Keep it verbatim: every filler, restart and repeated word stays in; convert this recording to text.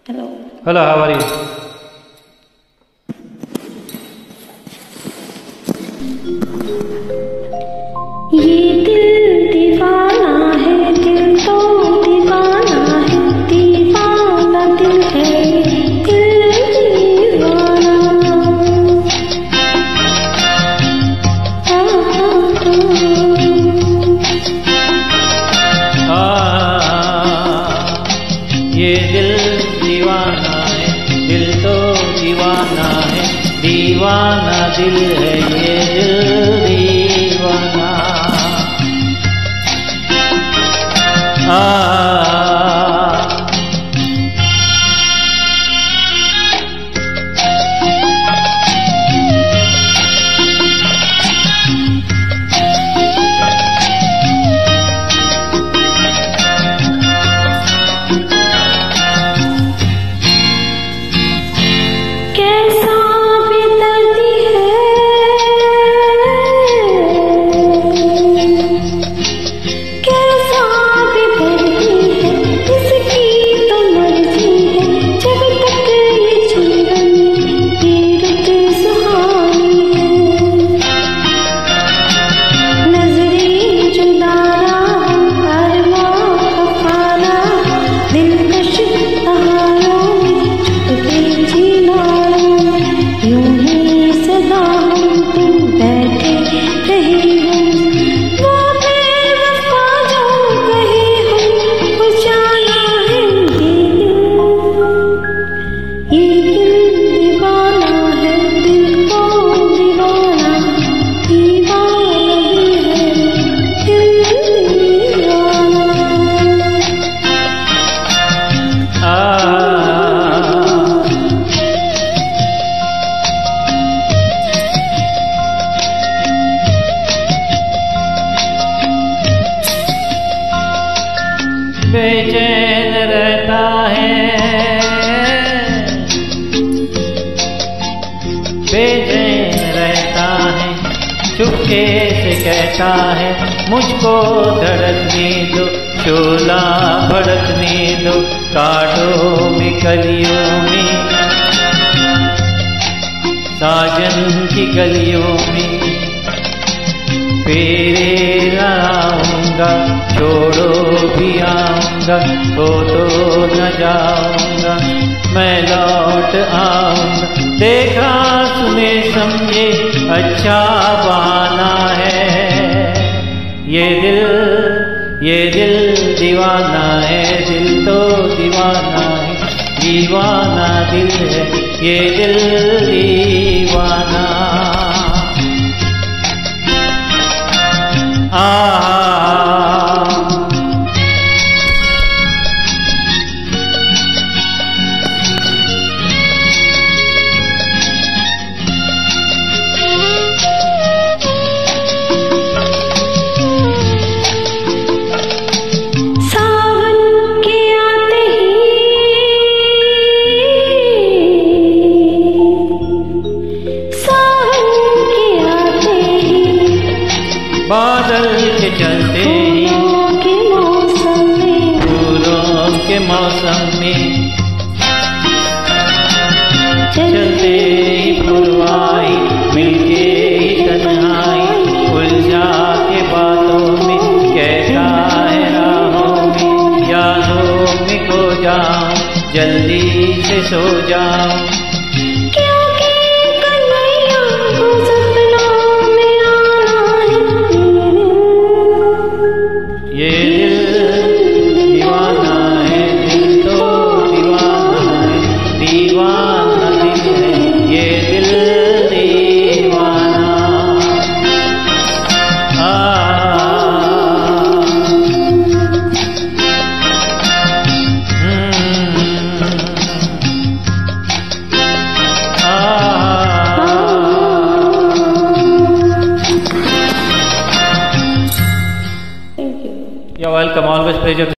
Hello. Hello, how are you? ये दिल दीवाना है, दिल तो दीवाना है, दीवाना दिल है, दिल दीवाना। आ, ये दिल दीवाना है, दिल तो दीवाना है, दीवाना दिल है, ये दिल दीवाना। आ, कैसा बेदर्दी है, कैसा बेदर्दी है, इसकी तो मर्जी है, जब तक ये जीवन की रुत सुहानी है। नजरें जुदारा अरमां खफाना, दिलकश तहारों में छुपके जीना, यूं ही सदा हम तुम बैठे रहे हम, वो बेवफा जो कहे हम, वो जाना है ये दिल। ये दिल दीवाना है, दिल को दीवाना, दीवाना दिल है, दिल दीवाना। आ, बेचैन रहता है, बेचैन रहता है, चुपके से कहता है, मुझको धड़कने दो, शोला भड़कने दो, कांटों में कलियों में, साजन की गलियों में फेरे लगाऊंगा, छोड़ो भी आऊंगा, तो तो न जाऊंगा, मैं लौट आऊंगा। देखा सुने समझे अच्छा बहाना है, ये दिल ये दिल दीवाना है, दिल तो दीवाना है, दीवाना दिल है, ये दिल दीवाना। आ, सावन के आते ही, सावन के आते ही, बादल के चलते ही, फूलों के मौसम में, फूलों के मौसम में, चलते ही पुरवाई, मिलके ही तन्हाई, उलझा के बातों में, कैसा है राहों में, यादों में खो जाऊं, जल्दी से सो जाऊं। क्योंकि कन्हैया को सपनों में आना है, ये दिल दीवाना है, दिल तो दीवाना है, दीवाना दिल है, ये दिल दीवाना। आ, हम्म, आ, Thank you. you're welcome, always pleasure.